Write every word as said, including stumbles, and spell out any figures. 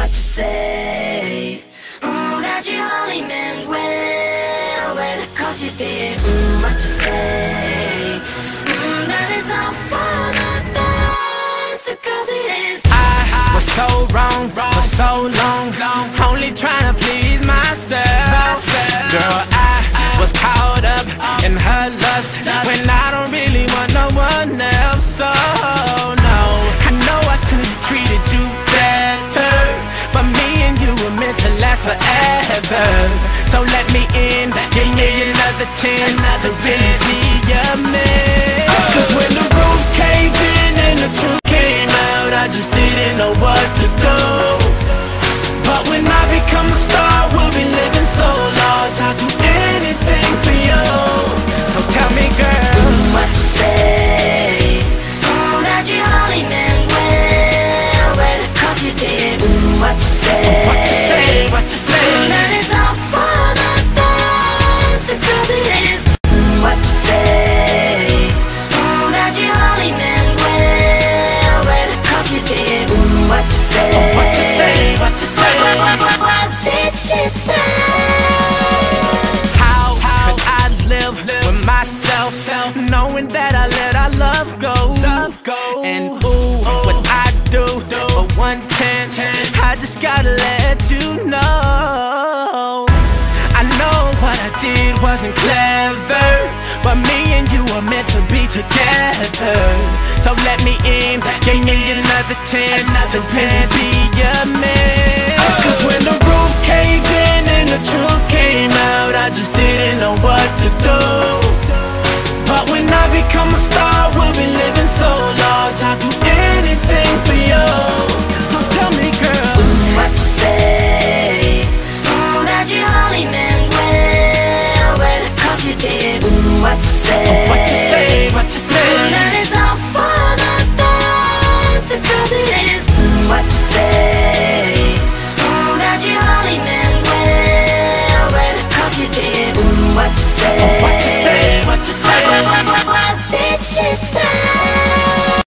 what you say. Mm, that you only meant well, well, cause you did. Mm, what you say. Mm, that it's all for the best, cause it is. I was so wrong for so long, only trying to please myself. Girl, I was caught up in her lust when I don't really want no one else. So no, I know I should've treated you better, but me and you were meant to last forever. So let me in, give me another chance to really be your man. Cause when the roof caved in and the truth came out, I just didn't know what to do. But when I become a star, we'll be living so large, I'll do anything for you. So tell me, girl, mm, what you say. Mm, that you only meant well, well, cause you did. Mm, what you say. What you say, what you say. Mm, that it's all for the best, cause it is. Mm, what you say. Mm, that you only meant well, well, cause you did. Mm, what you say. What you say, what you say. What, what, what, what did she say? How could I live with myself, knowing that I let our love go? And ooh, what I do for one chance, I just gotta let you know. I know what I did wasn't clever, but me and you were meant to be together. So let me in, give me another chance to really be your man. Cause when the roof caved in and the truth came out, I just didn't know what to do. But when I become a star, we'll be living so large, I'll do anything for you. So tell me, girl, mm, what you say. Mm, that you only meant well, well, cause you did. Mm, what you say. what you say, what you say. Mm, that